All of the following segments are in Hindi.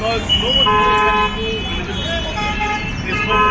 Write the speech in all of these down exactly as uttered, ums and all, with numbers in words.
because no one can do religion. It's not.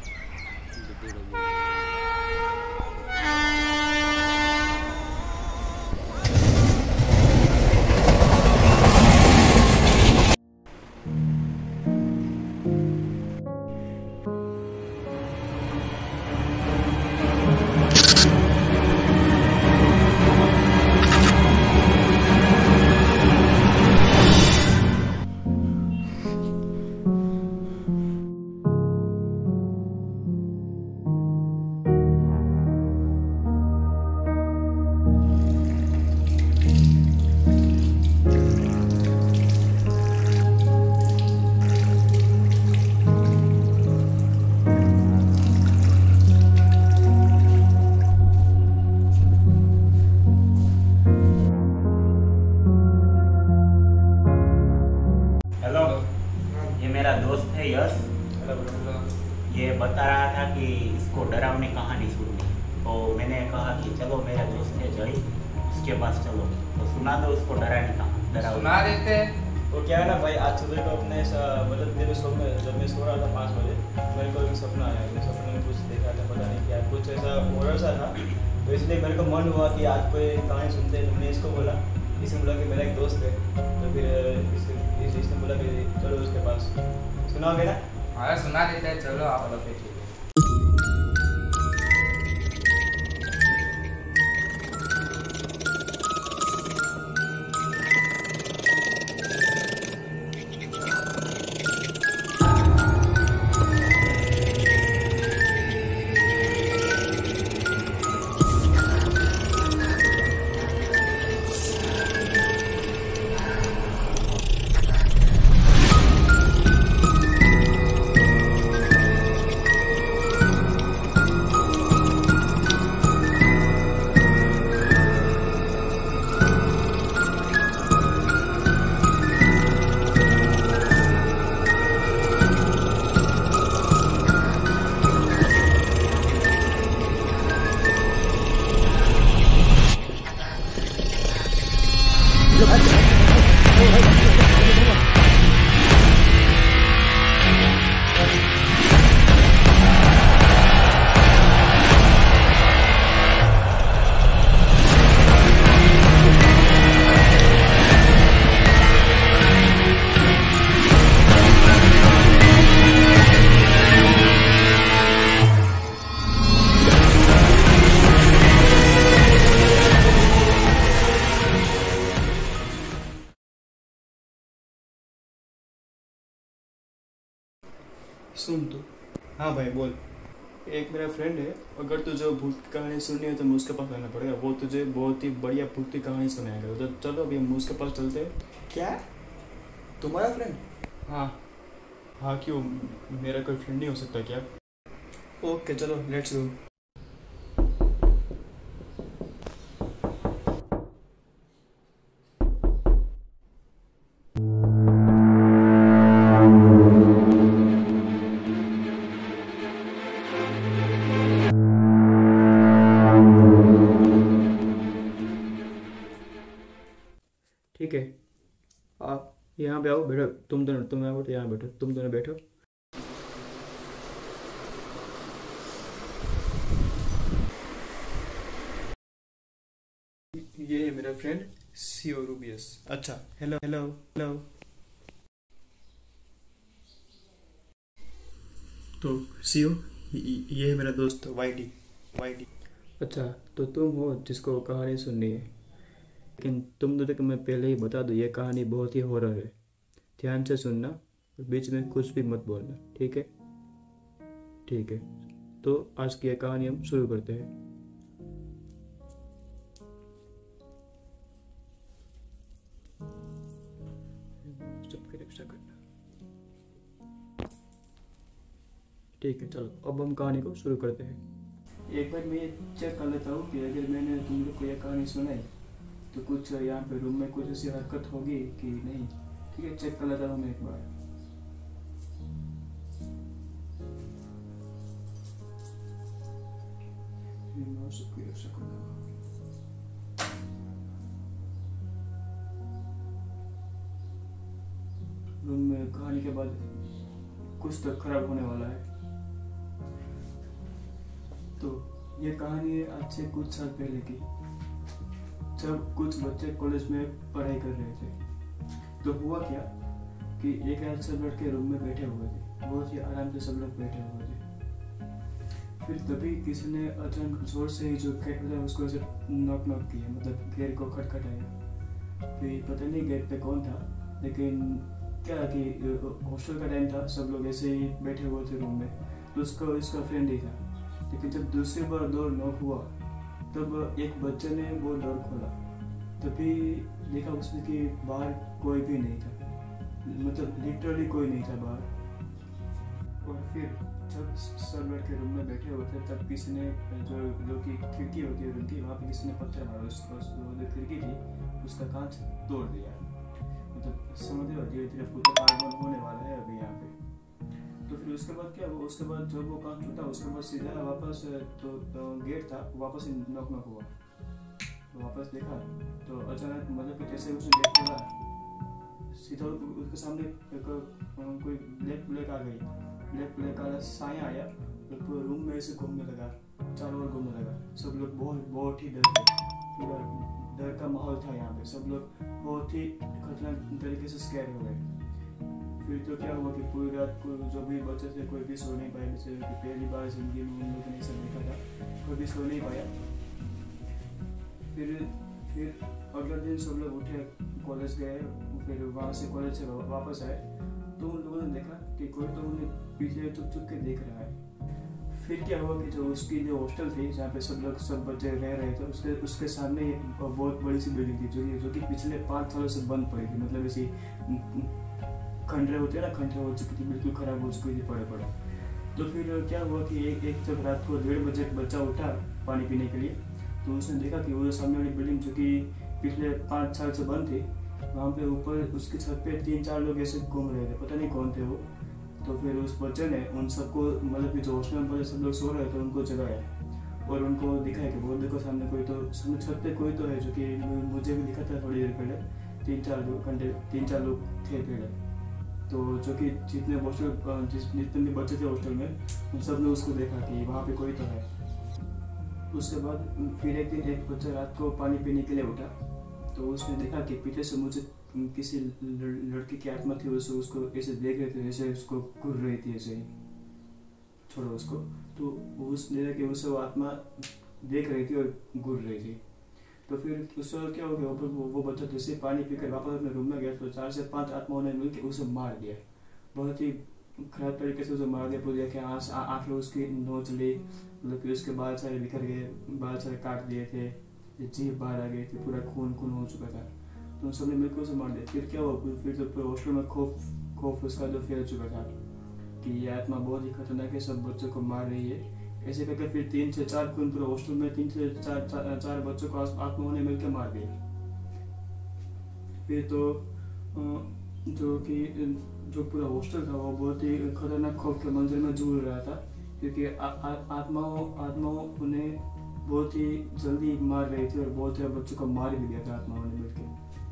मेरा दोस्त है यश। ये बता रहा था कि इसको डरावनी कहानी सुननी, तो मैंने कहा कि चलो मेरा दोस्त है जय, उसके पास चलो, तो सुना दो उसको डरावनी कहानी। सुना देते। तो क्या है ना भाई, आज सुबह को अपने मतलब मेरे सपने जब मैं सो रहा था पाँच बजे मेरे को एक सपना आया। मेरे सपने में कुछ देखा था, पता नहीं क्या, कुछ ऐसा हॉरर सा था। तो इसलिए मेरे को मन हुआ कि आज कोई कहानी सुनते हैं। तो मैंने इसको बोला, इसने बोला कि मेरा एक दोस्त है। तो फिर इसने इसने बोला कि चलो उसके पास, सुनाओगे ना? हाँ सुना देते हैं, चलो आप लोग देखिए। सुन तू। हाँ भाई बोल। एक मेरा फ्रेंड है, अगर तुझे भूत की कहानी सुननी है तो मैं उसके पास आना पड़ेगा। वो तुझे बहुत ही बढ़िया भूत की कहानी सुनाएगा। तो चलो अभी हम उसके पास चलते हैं। क्या तुम्हारा फ्रेंड? हाँ हाँ, क्यों, मेरा कोई फ्रेंड नहीं हो सकता क्या? ओके चलो लेट्स गो। ठीक है, आप यहाँ पे आओ, बैठो। तुम दोनों तुम यहाँ बैठो, यहाँ बैठो, तुम दोनों बैठो। ये है मेरा फ्रेंड सीओ रूबियस। अच्छा, हेलो हेलो हेलो। तो सीओ, ये है मेरा दोस्त वाईडी वाईडी। अच्छा, तो तुम हो जिसको कहानी सुननी है, लेकिन तुम दोनों को मैं पहले ही बता दूँ, ये कहानी बहुत ही हॉरर है। ध्यान से सुनना, बीच में कुछ भी मत बोलना, ठीक है? ठीक है, तो आज की ये कहानी हम शुरू करते हैं। सबकी रक्षा करना। ठीक है, चलो अब हम कहानी को शुरू करते हैं। एक बार मैं ये चेक कर लेता हूँ कि अगर मैंने तुम लोग को यह कहानी सुनाई तो कुछ यहाँ पे रूम में कुछ ऐसी हरकत होगी कि नहीं। ठीक है, चेक कर लेता हूँ मैं एक बार। रूम में कहानी के बाद कुछ तो खराब होने वाला है। तो ये कहानी है आज से कुछ साल पहले की, जब कुछ बच्चे कॉलेज में पढ़ाई कर रहे थे। तो हुआ क्या कि एक रात सब लड़के रूम में बैठे हुए थे, बहुत ही आराम से सब लोग बैठे हुए थे। फिर तभी किसी ने अचानक जोर से ही जो गेट था उसको ऐसे नॉक नॉक किया, मतलब गेट को खटखटाया। फिर पता नहीं गेट पे कौन था, लेकिन क्या कि हॉस्टल का टाइम था, सब लोग ऐसे ही बैठे हुए थे रूम में, तो उसका इसका फ्रेंड ही था। लेकिन जब दूसरी बार डोर नॉक हुआ तब एक बच्चे ने वो डोर खोला, तभी देखा उसने कि बाहर कोई भी नहीं था, मतलब लिटरली कोई नहीं था बाहर। और फिर जब सब लड़के रूम में बैठे हुए थे तब किसी ने जो जो की खिड़की होती है रूम की, वहाँ पे किसी ने पत्थर मारा, उसको जो खिड़की थी उसका कांच तोड़ दिया। मतलब समझ रहे हो, धीरे धीरे पूरा आगमन होने वाला है अभी यहाँ पे। तो फिर उसके बाद क्या हुआ, उसके बाद जब वो कांच टूटा उसके बाद सीधा वापस तो, तो गेट था वापस नॉक नॉक हुआ। तो वापस देखा तो अचानक मतलब कि जैसे उसने गेट खोला, सीधा उसके सामने एक कोई ब्लैक ब्लैक आ गई, ब्लैक ब्लैक वाला साया आया, तो पूरे रूम में ऐसे घूमने लगा, चारों ओर घूमने लगा। सब लोग बहुत बहुत ही डर गए, पूरा डर का माहौल था यहाँ पे, सब लोग बहुत ही खतरनाक तरीके से स्कैर हो गए। फिर तो क्या हुआ कि पूरी रात को जो भी बच्चे थे कोई भी सो नहीं पाया, जैसे कि पहली बार जिंदगी में उन लोगों ने सब देखा था, कोई भी सो नहीं पाया। फिर फिर अगले दिन सब लोग उठे, कॉलेज गए, फिर वहाँ से कॉलेज से वापस आए तो उन लोगों ने देखा कि कोई तो उन्हें पीछे चुप चुप के देख रहा है। फिर क्या हुआ कि जो उसकी जो हॉस्टल थी जहाँ पे सब लोग सब बच्चे रह रहे थे, उसके उसके सामने एक बहुत बड़ी सी बिल्डिंग थी जो जो कि पिछले पाँच सालों से बंद पड़ी थी, मतलब ऐसी खंडरे होते हैं ना, खंडरे हो चुकी थी, बिल्कुल खराब हो चुकी थी पड़े पड़े। तो फिर क्या हुआ कि एक एक जब रात को डेढ़ बजे बच्चा उठा पानी पीने के लिए, तो उसने देखा कि वो सामने वाली बिल्डिंग जो कि पिछले पाँच साल से बंद थी, वहाँ पे ऊपर उसके छत पे तीन चार लोग ऐसे घूम रहे थे, पता नहीं कौन थे वो। तो फिर उस बच्चे ने उन सबको, मतलब कि जो हॉस्टल में सब लोग सो रहे थे उनको जगाया और उनको दिखाया कि वो देखो सामने कोई तो, सामने छत पे कोई तो है, जो कि मुझे भी दिखा था थोड़ी देर पहले, तीन चार घंटे तीन चार लोग थे पहले। तो जो कि जितने हॉस्टल जितने भी बच्चे थे हॉस्टल में, उन सब ने उसको देखा कि वहाँ पे कोई तो है। उसके बाद फिर एक दिन एक बच्चा रात को पानी पीने के लिए उठा, तो उसने देखा कि पीछे से मुझे किसी लड़की की आत्मा थी, उसे उसको ऐसे देख रहे थे, जैसे उसको घूर रही थी, ऐसे ही छोड़ो उसको। तो उसने देखा कि उसे वो आत्मा देख रही थी और घूर रही थी। तो फिर उससे क्या हो गया, वो, वो बच्चा जैसे पानी पीकर वापस अपने रूम में गया तो चार से पांच आत्माओं ने मिलकर उसे मार दिया, बहुत ही खराब तरीके से उसे मार दिया। पूरी देखे आंखें उसकी नोच ली, मतलब कि उसके बाल सारे बिखर गए, बाल सारे काट दिए थे, जीभ बाहर आ गई थी, पूरा खून खून हो चुका था। तो उन सबने मिलकर उसे मार दिया। फिर क्या हुआ, फिर तो पूरे हॉस्टल में खौफ खौफ उसका जो फैल चुका था कि ये आत्मा बहुत ही खतरनाक है, सब बच्चों को मार रही है। ऐसे करके फिर तीन से चार खून पूरे हॉस्टल में तीन से चार चार, चार बच्चों को आत्माओं ने मिलकर मार दिया। फिर तो जो कि जो पूरा हॉस्टल था वो बहुत ही खतरनाक खौफ के मंजर में जूझ रहा था, क्योंकि आत्माओं आत्माओं उन्हें बहुत ही जल्दी मार रही थी और बहुत सारे बच्चों को मार भी दिया था आत्माओं ने मिलकर।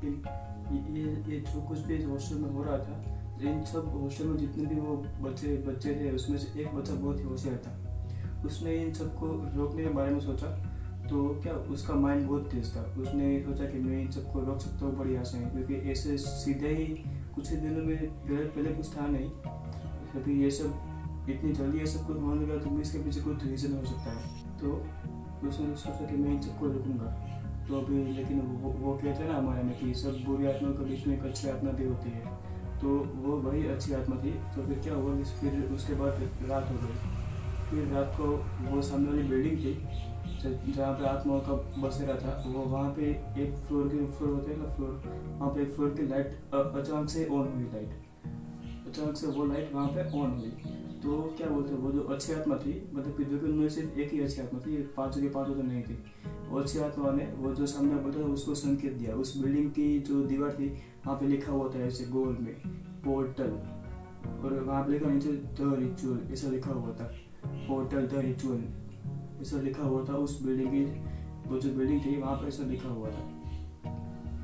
ये ये जो कुछ भी हॉस्टल में हो रहा था, इन सब हॉस्टल में जितने भी वो बच्चे बच्चे थे उसमें से एक बच्चा बहुत ही होशियार था। उसने इन सबको रोकने के बारे में सोचा, तो क्या उसका माइंड बहुत तेज था। उसने सोचा कि मैं इन सबको रोक सकता हूँ बड़ी आसानी, क्योंकि ऐसे सीधे ही कुछ ही दिनों में पहले पहले कुछ था नहीं, क्योंकि ये सब इतनी जल्दी ये सब कुछ होने लगा, तो इसके पीछे कुछ रीज़न हो सकता है। तो उसने सोचा कि मैं इन सबको रोकूंगा। तो अभी लेकिन वो वो कहते हैं ना हमारे में कि सब बुरी आत्माओं के बीच में एक अच्छी आत्मा भी होती है, तो वो वही अच्छी आत्मा थी। तो फिर क्या हुआ, फिर उसके बाद रात हो गई। फिर रात को वो सामने वाली बिल्डिंग थी जहाँ पे आत्माओं का बसेरा था, वो वहाँ पे एक फ्लोर के फ्लोर होते हैं ना फ्लोर, वहाँ पे एक फ्लोर की लाइट अचानक से ऑन हुई। लाइट अचानक से वो लाइट वहाँ पे ऑन हुई। तो क्या बोलते हैं, वो जो अच्छी आत्मा थी, मतलब कि जो कि उनमें सिर्फ एक ही अच्छी आत्मा थी, पाँचों की पाँचों तो नहीं थी। वो अच्छी आत्मा ने वो जो सामने बोलता था उसको संकेत दिया। उस बिल्डिंग की जो दीवार थी वहाँ पे लिखा हुआ था ऐसे गोल में पोर्टल, और वहाँ पे लिखा नीचे द रिचुअल, ऐसा लिखा हुआ था, पोर्टल द रिचुअल ऐसा लिखा हुआ था। उस बिल्डिंग की वो जो बिल्डिंग थी वहाँ पर ऐसा लिखा हुआ था।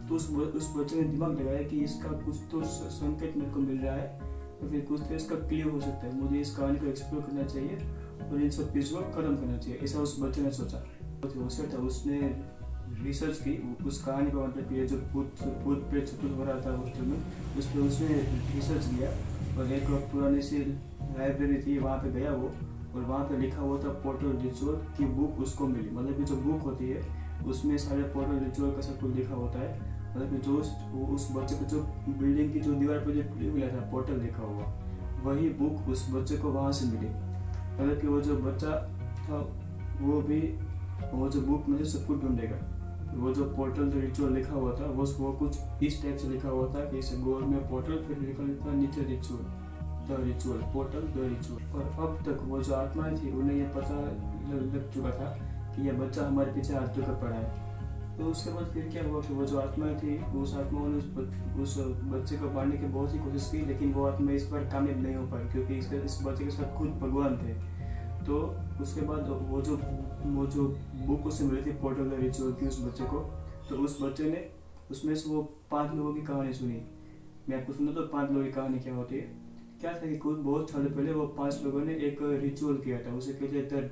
तो उस उस बच्चे ने दिमाग लगाया कि इसका कुछ तो संकेत मेरे को मिल रहा है, तो फिर कुछ तो इसका क्लियर हो सकता है, मुझे इस कहानी को एक्सप्लोर करना चाहिए और इन सब चीज़ों को खत्म करना चाहिए, ऐसा उस बच्चे ने सोचा। तो उसे था उसने रिसर्च की उस कहानी का, मतलब ये जो भूत भूत प्रेत सब हो रहा था हॉस्टल में, उस पर उसने रिसर्च किया और एक पुरानी सी लाइब्रेरी थी, वहाँ पे गया वो, और वहाँ पे लिखा हुआ था पोर्टल रिचुअल की बुक उसको मिली। मतलब कि जो बुक होती है उसमें सारे पोर्टल रिचुअल का सब कुछ लिखा होता है। मतलब कि जो उस बच्चे को जो बिल्डिंग की जो दीवार पर जो मिला था पोर्टल लिखा हुआ, वही बुक उस बच्चे को वहाँ से मिली। मतलब कि वो जो बच्चा था वो भी वो जो बुक में सब कुछ ढूंढेगा। वो जो पोर्टल जो रिचुअल लिखा हुआ था वो वो कुछ इस टाइप से लिखा हुआ था कि इसे गोल में पोर्टल, फिर लिखा था नीचे ritual, the ritual, portal the ritual. और अब तक वो जो आत्माएं थी उन्हें ये पता लग चुका था कि यह बच्चा हमारे पीछे हाथ धोकर पड़ा है। तो उसके बाद फिर क्या हुआ कि वो जो आत्माएं थी उस आत्माओं ने उस बच्चे को मारने की बहुत ही कोशिश की, लेकिन वो आत्मा इस बार कामयाब नहीं हो पाई क्योंकि इसके इस बच्चे के साथ खुद भगवान थे। तो उसके बाद वो जो वो जो बुक उसे मिली थी पोर्टल द रिचुअल की उस बच्चे को, तो उस बच्चे ने उसमें से वो पांच लोगों की कहानी सुनी। मैं आपको सुना तो पांच लोगों की कहानी क्या होती है। क्या था कि कुछ बहुत साल पहले वो पांच लोगों ने एक रिचुअल किया था, उसे कहते हैं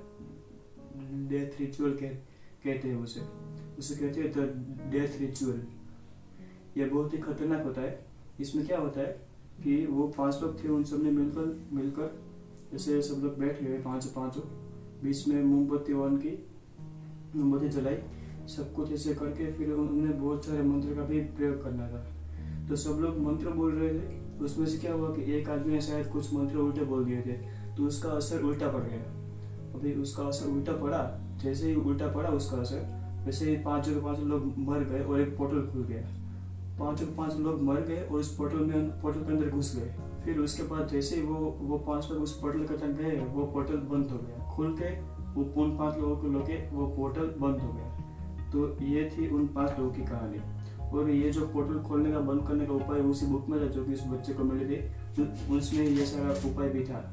डेथ रिचुअल कहते हैं उसे उसे कहते हैं द डेथ रिचुअल। यह बहुत ही खतरनाक होता है। इसमें क्या होता है कि वो पांच लोग थे, उन सब ने मिलकर मिलकर जैसे सब लोग बैठ गए पांचों पांचों, बीच में मोमबत्ती ऑन की, मोमबत्ती जलाई, सब कुछ ऐसे करके फिर उन्हें बहुत सारे मंत्र का भी प्रयोग करना था। तो सब लोग मंत्र बोल रहे थे। उसमें से क्या हुआ कि एक आदमी ने शायद कुछ मंत्र उल्टे बोल दिए थे, तो उसका असर उल्टा पड़ गया। अभी उसका असर उल्टा पड़ा, जैसे ही उल्टा पड़ा उसका असर, वैसे ही पांचों के पांचों लोग मर गए और एक पोर्टल खुल गया। पांचों के पांच लोग मर गए और उस पोर्टल में पोर्टल के अंदर घुस गए। फिर उसके बाद जैसे ही वो वो पांच लोग उस पोर्टल के अंदर गए, वो पोर्टल बंद हो गया, खुल के वो उन पांच लोगों को लेके वो पोर्टल बंद हो गया। तो ये थी उन पांच लोगों की कहानी। और ये जो पोर्टल खोलने का बंद करने का उपाय उसी बुक में था जो कि उस बच्चे को मिले थे, तो उसमें ये सारा उपाय भी था।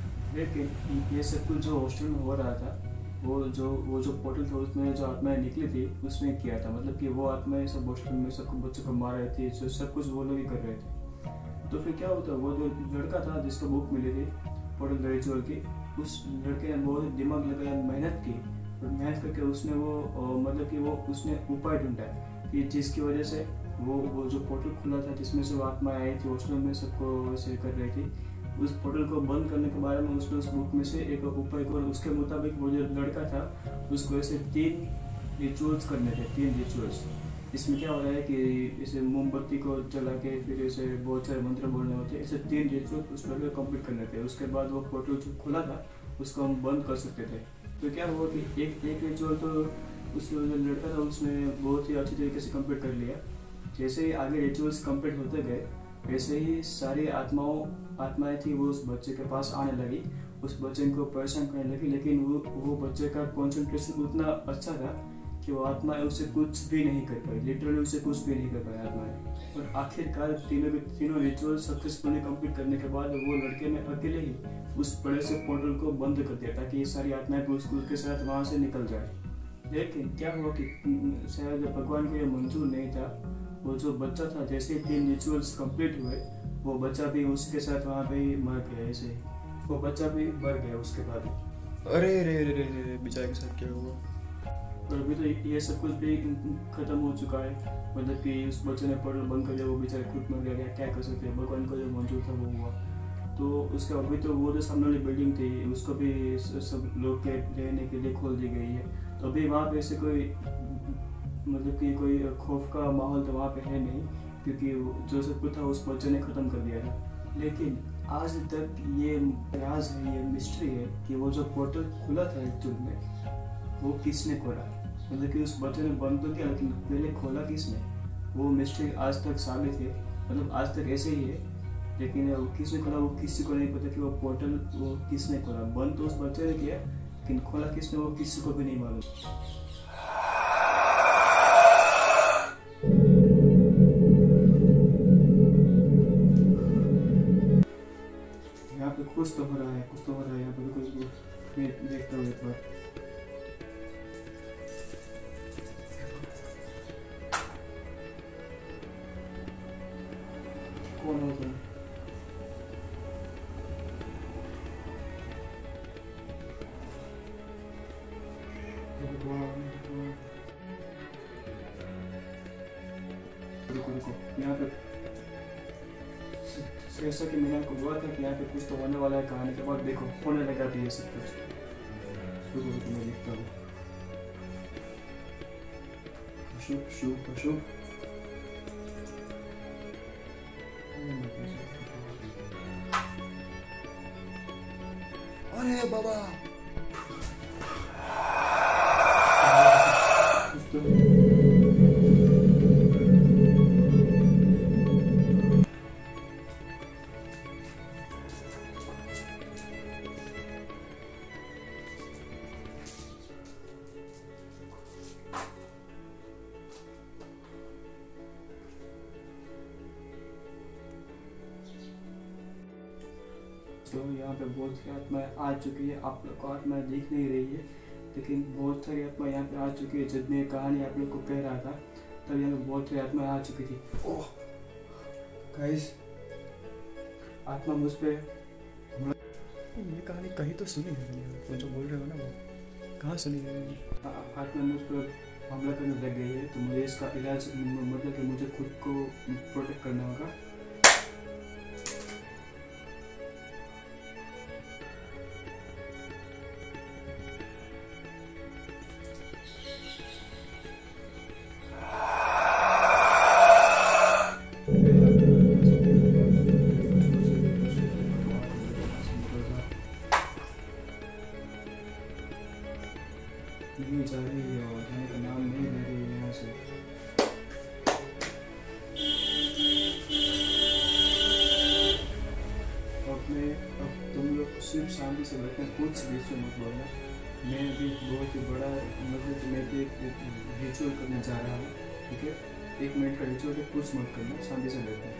लेकिन ये सब कुछ जो हॉस्टल में हो रहा था, वो जो वो जो पोर्टल था उसमें जो आत्माएं निकली थी उसमें किया था। मतलब कि वो आत्माएं सब हॉस्टल में सब बच्चों को मार रहे थे, जो सब कुछ वो लोग ही कर रहे थे। तो फिर क्या होता, वो जो लड़का था जिसको बुक मिली थी पोर्टल द रिचुअल की, उस लड़के ने बहुत दिमाग लगाया, मेहनत की, और मेहनत करके उसने वो मतलब कि वो उसने उपाय ढूंढा कि जिसकी वजह से वो वो जो पोर्टल खुला था जिसमें से वो आत्माएं आई थी हॉस्टल में सबको वैसे कर रही थी, उस पोर्टल को बंद करने के बारे में उसने उस बुक में से एक उपाय को, और उसके मुताबिक वो जो लड़का था उसको ऐसे तीन रिचुअल्स करने थे, तीन रिचुअल्स। इसमें क्या हो रहा है कि इसे मोमबत्ती को जला के फिर ऐसे बहुत सारे मंत्र बोलने होते हैं, ऐसे तीन रिचुअल उस लड़के को कंप्लीट करने थे। उसके बाद वो पोर्टल जो खुला था उसको हम बंद कर सकते थे। तो क्या हुआ कि एक एक रिचुअल तो उस जो लड़का था उसने बहुत ही अच्छी तरीके से कंप्लीट कर लिया। जैसे ही आगे रिचुअल्स कंप्लीट होते गए वैसे ही सारी आत्माओं आत्माएं थी वो उस बच्चे के पास आने लगी, उस बच्चे को परेशान करने लगी। लेकिन वो वो बच्चे का कॉन्सेंट्रेशन उतना अच्छा था कि वो आत्माएं उससे कुछ भी नहीं कर पाई, लिटरली उससे कुछ भी नहीं कर पाई आत्माएं। और आखिरकार तीनों के तीनों रिचुअल सक्सेसफुली कंप्लीट करने के बाद वो लड़के ने अकेले ही उस बड़े से पोर्टल को बंद कर दिया ताकि ये सारी आत्माएं उसके साथ वहाँ से निकल जाए। लेकिन क्या हुआ कि शायद भगवान को ये मंजूर नहीं था। वो जो बच्चा था जैसे ही तीन रिचुअल्स कंप्लीट हुए वो बच्चा भी उसके साथ वहाँ पे ही मर गया। ऐसे ही वो बच्चा भी मर गया उसके बाद। अरे अरे अरे अरे बेचारे के साथ क्या हुआ? और अभी तो ये सब कुछ भी खत्म हो चुका है। मतलब कि उस बच्चे ने पोर्टल बंद कर दिया, वो बेचारे खुद मर गया, क्या कर सकते हैं, भगवान को जो मंजूर था वो हुआ। तो उसके अभी तो वो जो सामने वाली बिल्डिंग थी उसको भी सब लोग के रहने के लिए खोल दी गई है। तो अभी वहाँ पे ऐसे कोई मतलब कि कोई खौफ का माहौल तो वहाँ पे है नहीं, क्योंकि जो सब कुछ था उस बच्चे ने ख़त्म कर दिया था। लेकिन आज तक ये राज है, ये मिस्ट्री है कि वो जो पोर्टल खुला था एक्चुअल में वो किसने खोला। मतलब कि उस बच्चे ने बंद तो किया लेकिन पहले खोला किसने, वो मिस्ट्री आज तक साबित है। मतलब आज तक ऐसे ही है, लेकिन वो किसने खोला वो किसी को नहीं पता कि वो पोर्टल वो किसने खोला। बंद तो उस बच्चे ने किया लेकिन खोला किसने वो किसी को भी नहीं मालूम। यहाँ पे कुछ तो हो रहा है, कुछ तो हो रहा है यहाँ पे कुछ। मैं देखता हूँ एक बार। कौन हो तुम? रुको रुको, यहाँ पे जैसा कि मैंने आपको बोला था कि यहाँ पे कुछ तो होने वाला है कहानी के बाद। देखो होने लगा भी ये सब कुछ। रुको रुको, मैं लिखता हूँ। शुभ शुभ शुभ। अरे बाबा तो यहाँ पे बहुत सी आत्माएं आ चुकी है। आप लोग को आत्माएं दिख नहीं रही है, लेकिन बहुत सारी आत्मा यहाँ पे आ चुकी है। जब मैं कहानी आप लोग को कह रहा था तब यहाँ पे बहुत सारी आत्माएं आ चुकी थी। ओह गाइस, आत्मा मुझ पे ये कहानी कहीं तो सुनी है मैंने, तुम जो बोल रहे हो ना वो कहाँ सुनी है? आत्मा मुझ पर हमला करने लग गई है, तो मुझे इसका इलाज मतलब कि मुझे खुद को प्रोटेक्ट करना होगा। नहीं जा रही है और जाने का नाम नहीं ले रही है यहाँ से। अब मैं अब तुम लोग सिर्फ शांति से बैठना, कुछ बीच में मत बोलना। मैं भी बहुत ही बड़ा मतलब मैं भी एक रिचुअल करने जा रहा हूँ, ठीक है? एक मिनट का रिचुअल है, कुछ मत करना, शांति से बैठना।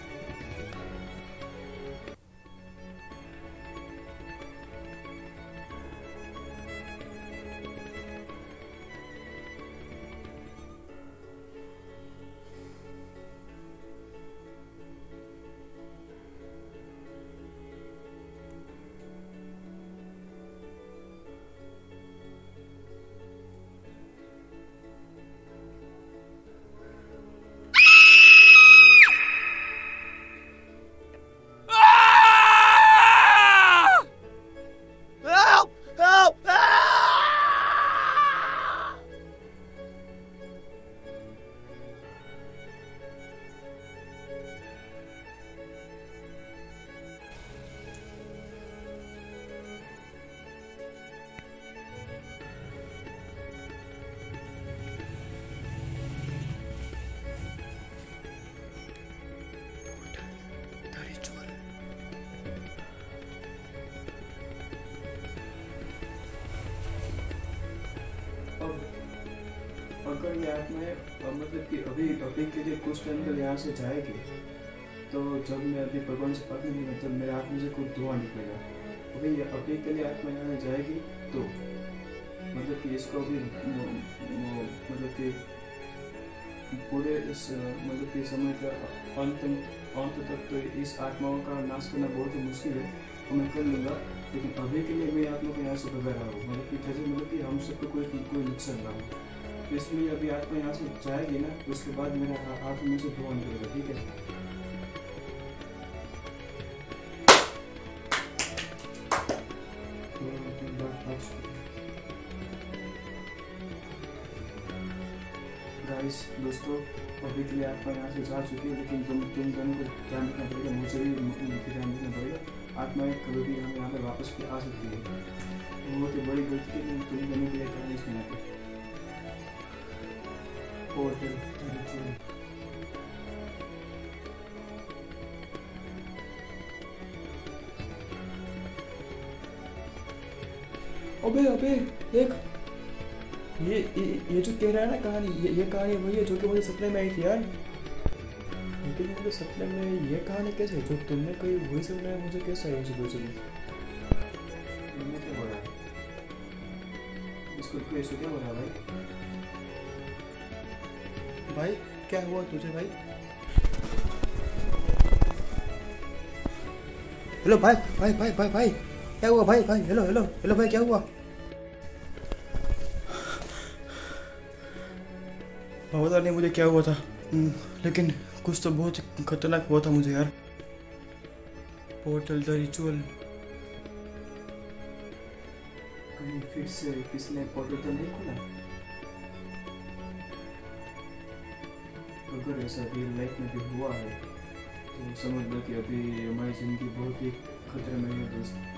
अगर ये आत्माएं मतलब कि अभी अभी के लिए कुछ टाइम के लिए यहाँ से जाएगी, तो जब मैं अभी भगवान से बात नहीं तब मेरे आत्मा से कुछ धुआं निकलेगा। अभी अभी के लिए आत्मा यहाँ जाएगी तो मतलब कि इसको अभी मतलब कि पूरे इस मतलब कि समय का अंत अंत तक तो इस आत्माओं का नाश करना बहुत ही मुश्किल है, तो मैं कर लूँगा। लेकिन अभी के लिए मैं आत्मा को यहाँ से भगा रहा हूँ, मतलब कि जैसे मतलब कि हम सबको कोई कोई नुकसान ना हो। तो इसलिए अभी आत्मा यहाँ से जाएगी ना, उसके बाद मेरा हाथ में से धुआं निकलेगा, ठीक है? गाइस दोस्तों, अभी के लिए आत्मा यहाँ से जा चुकी है, लेकिन तुम तुम दोनों को ध्यान रखना पड़ेगा, मुझे भी ध्यान रखना पड़ेगा। आत्माएं कभी भी हम यहाँ पे वापस भी आ सकती है। बहुत ही बड़ी गलती है तुम दोनों के लिए कहानी सुनाते। अबे अबे देख, ये ये ये जो कह रहा है ना कहानी, ये ये कहानी वही है जो कि मुझे सपने में आई थी यार। लेकिन मुझे सपने में ये कहानी कैसे, जो तुमने कही वही सपने में मुझे कैसे आई सुबह सुबह? तुमने क्या बोला इसको? कैसे क्या बोला भाई? भाई क्या हुआ तुझे भाई? हेलो भाई भाई भाई भाई भाई क्या हुआ भाई भाई हेलो हेलो हेलो भाई क्या हुआ? पता नहीं मुझे क्या हुआ था, लेकिन कुछ तो बहुत खतरनाक हुआ था मुझे यार। Portal the ritual. कहीं फिर से किसने पोर्टल तो नहीं खोला? अगर ऐसा रियल लाइफ में भी हुआ है तो समझ लो कि अभी हमारी जिंदगी बहुत ही खतरे में है दोस्त।